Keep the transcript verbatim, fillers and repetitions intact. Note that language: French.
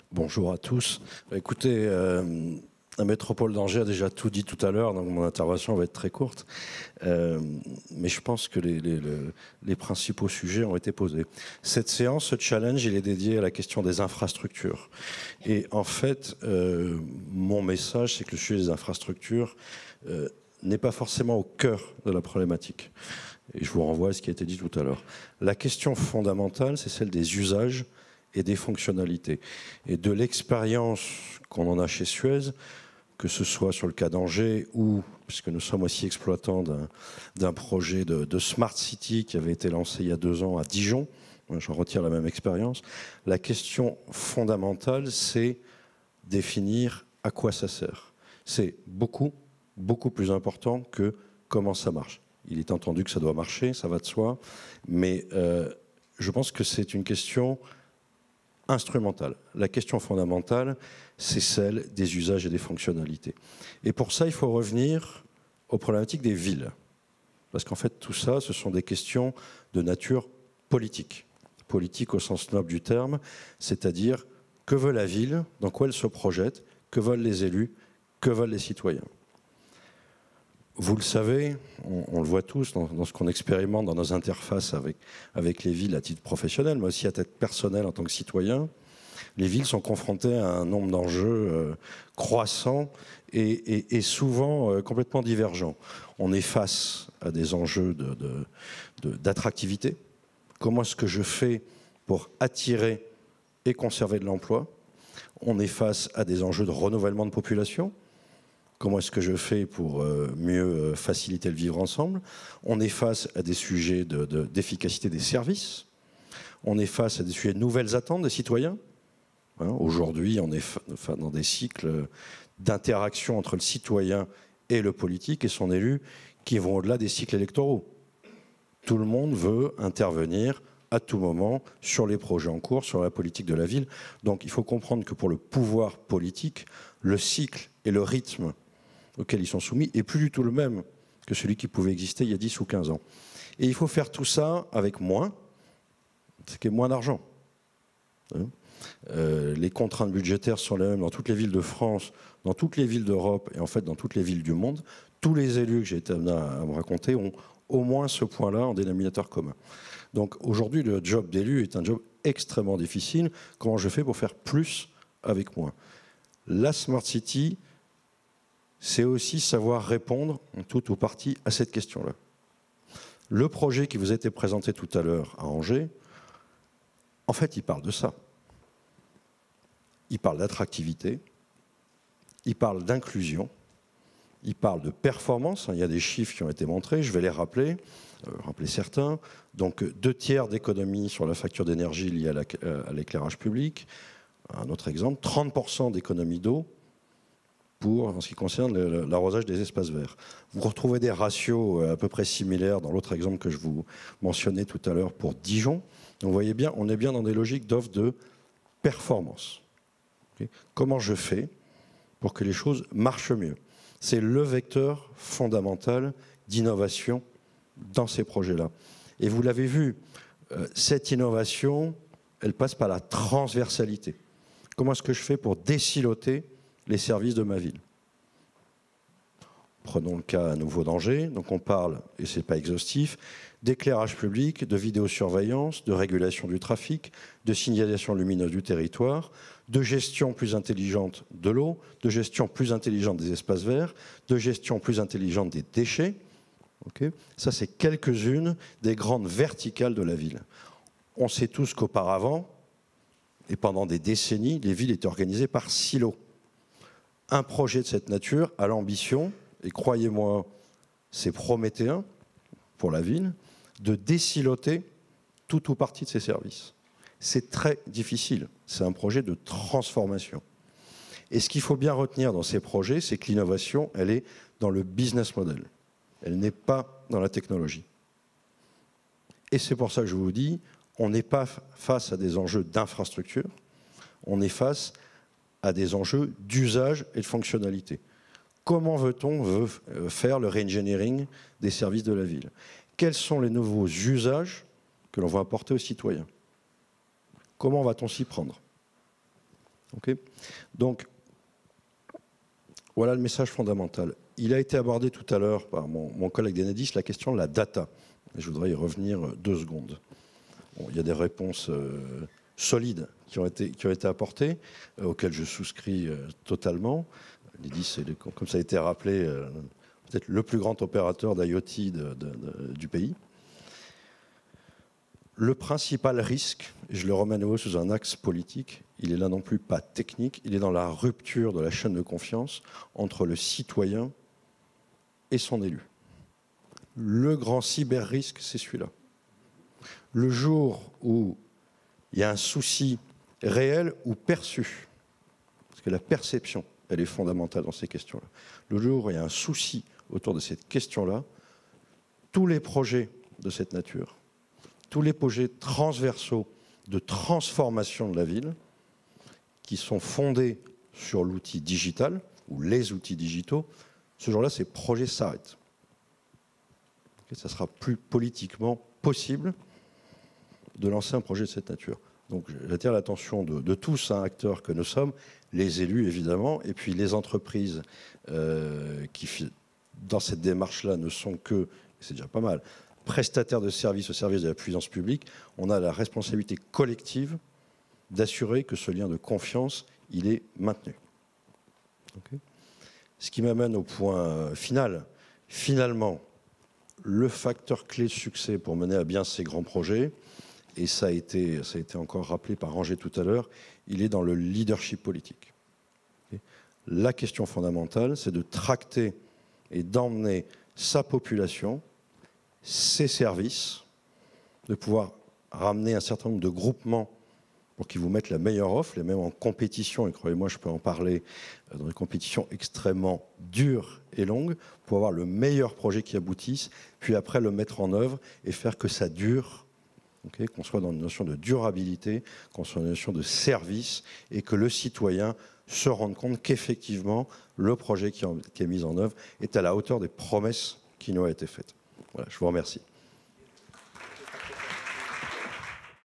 Bonjour à tous. Écoutez, euh, la métropole d'Angers a déjà tout dit tout à l'heure, donc mon intervention va être très courte. Euh, mais je pense que les, les, les, les principaux sujets ont été posés. Cette séance, ce challenge, il est dédié à la question des infrastructures. Et en fait, euh, mon message, c'est que le sujet des infrastructures euh, n'est pas forcément au cœur de la problématique. Et je vous renvoie à ce qui a été dit tout à l'heure. La question fondamentale, c'est celle des usages et des fonctionnalités. Et de l'expérience qu'on en a chez Suez, que ce soit sur le cas d'Angers ou, puisque nous sommes aussi exploitants d'un, d'un projet de, de Smart City qui avait été lancé il y a deux ans à Dijon, j'en retire la même expérience, la question fondamentale, c'est définir à quoi ça sert. C'est beaucoup, beaucoup plus important que comment ça marche. Il est entendu que ça doit marcher, ça va de soi, mais euh, je pense que c'est une question instrumentale. La question fondamentale, c'est celle des usages et des fonctionnalités. Et pour ça, il faut revenir aux problématiques des villes. Parce qu'en fait, tout ça, ce sont des questions de nature politique. Politique au sens noble du terme, c'est-à-dire que veut la ville, dans quoi elle se projette, que veulent les élus, que veulent les citoyens. Vous le savez, on, on le voit tous dans, dans ce qu'on expérimente dans nos interfaces avec, avec les villes à titre professionnel, mais aussi à titre personnel en tant que citoyen. Les villes sont confrontées à un nombre d'enjeux euh, croissants et, et, et souvent euh, complètement divergents. On est face à des enjeux de, de, de, d'attractivité. Comment est-ce que je fais pour attirer et conserver de l'emploi? On est face à des enjeux de renouvellement de population. Comment est-ce que je fais pour mieux faciliter le vivre ensemble? On est face à des sujets de, de, d'efficacité des services. On est face à des sujets de nouvelles attentes des citoyens. Hein, aujourd'hui, on est enfin, dans des cycles d'interaction entre le citoyen et le politique et son élu qui vont au-delà des cycles électoraux. Tout le monde veut intervenir à tout moment sur les projets en cours, sur la politique de la ville. Donc il faut comprendre que pour le pouvoir politique, le cycle et le rythme auquel ils sont soumis est plus du tout le même que celui qui pouvait exister il y a dix ou quinze ans. Et il faut faire tout ça avec moins, ce qui est moins d'argent. Hein euh, les contraintes budgétaires sont les mêmes dans toutes les villes de France, dans toutes les villes d'Europe et en fait dans toutes les villes du monde. Tous les élus que j'ai été amené à me raconter ont au moins ce point-là en dénominateur commun. Donc aujourd'hui, le job d'élu est un job extrêmement difficile. Comment je fais pour faire plus avec moins? La Smart City, c'est aussi savoir répondre en tout ou partie à cette question-là. Le projet qui vous a été présenté tout à l'heure à Angers, en fait, il parle de ça. Il parle d'attractivité, il parle d'inclusion, il parle de performance. Il y a des chiffres qui ont été montrés, je vais les rappeler, euh, rappeler certains. Donc, deux tiers d'économie sur la facture d'énergie liée à l'éclairage public. Un autre exemple, trente pour cent d'économie d'eau pour, en ce qui concerne l'arrosage des espaces verts. Vous retrouvez des ratios à peu près similaires dans l'autre exemple que je vous mentionnais tout à l'heure pour Dijon. Donc vous voyez bien, on est bien dans des logiques d'offre de performance. Okay. Comment je fais pour que les choses marchent mieux? C'est le vecteur fondamental d'innovation dans ces projets-là. Et vous l'avez vu, cette innovation, elle passe par la transversalité. Comment est-ce que je fais pour désiloter les services de ma ville? Prenons le cas à nouveau d'Angers. Donc on parle, et ce n'est pas exhaustif, d'éclairage public, de vidéosurveillance, de régulation du trafic, de signalisation lumineuse du territoire, de gestion plus intelligente de l'eau, de gestion plus intelligente des espaces verts, de gestion plus intelligente des déchets. Okay. Ça, c'est quelques-unes des grandes verticales de la ville. On sait tous qu'auparavant, et pendant des décennies, les villes étaient organisées par silos. Un projet de cette nature a l'ambition, et croyez-moi, c'est prométhéen pour la ville, de désiloter tout ou partie de ses services. C'est très difficile. C'est un projet de transformation. Et ce qu'il faut bien retenir dans ces projets, c'est que l'innovation, elle est dans le business model. Elle n'est pas dans la technologie. Et c'est pour ça que je vous dis, on n'est pas face à des enjeux d'infrastructure, on est face à des enjeux d'usage et de fonctionnalité. Comment veut-on veut faire le re-engineering des services de la ville? Quels sont les nouveaux usages que l'on va apporter aux citoyens? Comment va-t-on s'y prendre? Okay, donc, voilà le message fondamental. Il a été abordé tout à l'heure par mon, mon collègue d'Enedis, la question de la data. Et je voudrais y revenir deux secondes. Bon, il y a des réponses euh, solides qui ont été, qui ont été apportées, euh, auxquelles je souscris euh, totalement. Enedis, comme ça a été rappelé, euh, peut-être le plus grand opérateur d'I O T de, de, de, du pays. Le principal risque, et je le remets à nouveau sous un axe politique, il est là non plus pas technique, il est dans la rupture de la chaîne de confiance entre le citoyen et son élu. Le grand cyber-risque, c'est celui-là. Le jour où il y a un souci réel ou perçu, parce que la perception, elle est fondamentale dans ces questions-là. Le jour où il y a un souci autour de cette question-là, tous les projets de cette nature, tous les projets transversaux de transformation de la ville, qui sont fondés sur l'outil digital, ou les outils digitaux, ce jour-là, ces projets s'arrêtent. Ça sera plus politiquement possible de lancer un projet de cette nature. Donc j'attire l'attention de, de tous, hein, acteurs que nous sommes, les élus évidemment, et puis les entreprises euh, qui, dans cette démarche-là, ne sont que, c'est déjà pas mal, prestataires de services au service de la puissance publique. On a la responsabilité collective d'assurer que ce lien de confiance, il est maintenu. Okay. Ce qui m'amène au point final. Finalement, le facteur clé de succès pour mener à bien ces grands projets, et ça a été, ça a été encore rappelé par Angers tout à l'heure, il est dans le leadership politique. Okay. La question fondamentale, c'est de tracter et d'emmener sa population, ses services, de pouvoir ramener un certain nombre de groupements pour qu'ils vous mettent la meilleure offre, les mêmes en compétition, et croyez-moi, je peux en parler, dans des compétitions extrêmement dures et longues, pour avoir le meilleur projet qui aboutisse, puis après le mettre en œuvre et faire que ça dure, okay, qu'on soit dans une notion de durabilité, qu'on soit dans une notion de service, et que le citoyen se rende compte qu'effectivement, le projet qui est mis en œuvre est à la hauteur des promesses qui nous ont été faites. Voilà, je vous remercie.